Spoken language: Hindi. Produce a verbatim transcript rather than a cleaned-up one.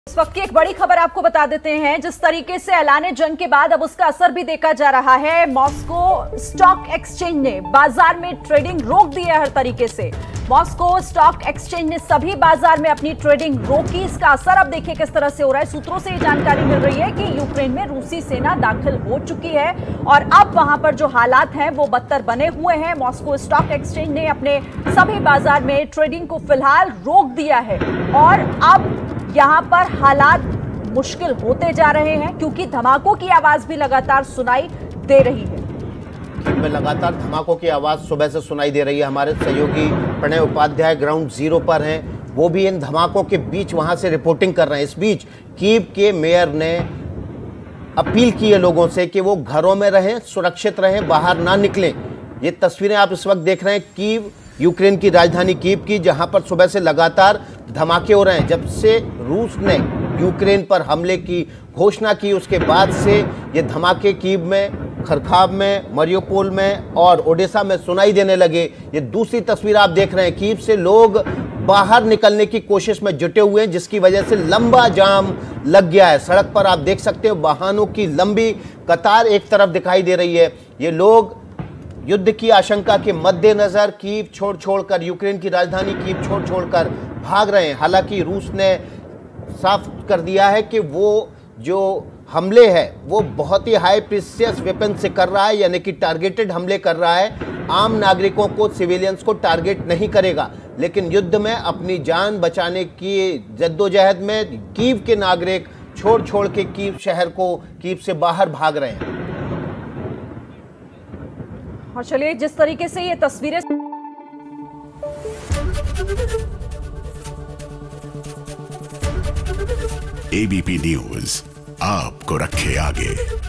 इस वक्त की एक बड़ी खबर आपको बता देते हैं। जिस तरीके से ऐलाने जंग के बाद अब उसका असर भी देखा जा रहा है। मॉस्को स्टॉक एक्सचेंज ने बाजार में ट्रेडिंग रोक दी है। हर तरीके से मॉस्को स्टॉक एक्सचेंज ने सभी बाजार में अपनी ट्रेडिंग रोकी। इसका असर अब देखिए किस तरह से हो रहा है। सूत्रों से ये जानकारी मिल रही है कि यूक्रेन में रूसी सेना दाखिल हो चुकी है और अब वहां पर जो हालात हैं वो बदतर बने हुए हैं। मॉस्को स्टॉक एक्सचेंज ने अपने सभी बाजार में ट्रेडिंग को फिलहाल रोक दिया है और अब यहां पर हालात मुश्किल होते जा रहे हैं क्योंकि धमाकों की आवाज भी लगातार सुनाई दे रही है। में लगातार धमाकों की आवाज सुबह से सुनाई दे रही है। हमारे सहयोगी प्रणय उपाध्याय ग्राउंड जीरो पर हैं, वो भी इन धमाकों के बीच वहां से रिपोर्टिंग कर रहे हैं। इस बीच कीव के मेयर ने अपील की है लोगों से कि वो घरों में रहें, सुरक्षित रहें, बाहर ना निकलें। ये तस्वीरें आप इस वक्त देख रहे हैं कीव, यूक्रेन की राजधानी कीव की, जहां पर सुबह से लगातार धमाके हो रहे हैं। जब से रूस ने यूक्रेन पर हमले की घोषणा की उसके बाद से ये धमाके कीव में, खरखाव में, मरियोपोल में और ओडेसा में सुनाई देने लगे। ये दूसरी तस्वीर आप देख रहे हैं, कीव से लोग बाहर निकलने की कोशिश में जुटे हुए हैं जिसकी वजह से लंबा जाम लग गया है। सड़क पर आप देख सकते हो वाहनों की लंबी कतार एक तरफ दिखाई दे रही है। ये लोग युद्ध की आशंका के मद्देनजर कीव छोड़ छोड़कर, यूक्रेन की राजधानी कीव छोड़ छोड़कर भाग रहे हैं। हालांकि रूस ने साफ कर दिया है कि वो जो हमले हैं वो बहुत ही हाई प्रीसियस वेपन से कर रहा है, यानी कि टारगेटेड हमले कर रहा है। आम नागरिकों को, सिविलियंस को टारगेट नहीं करेगा, लेकिन युद्ध में अपनी जान बचाने की जद्दोजहद में कीव के नागरिक छोड़ छोड़ के कीव शहर को, कीव से बाहर भाग रहे हैं। और चलिए, जिस तरीके से ये तस्वीरें एबीपी न्यूज आपको रखे आगे।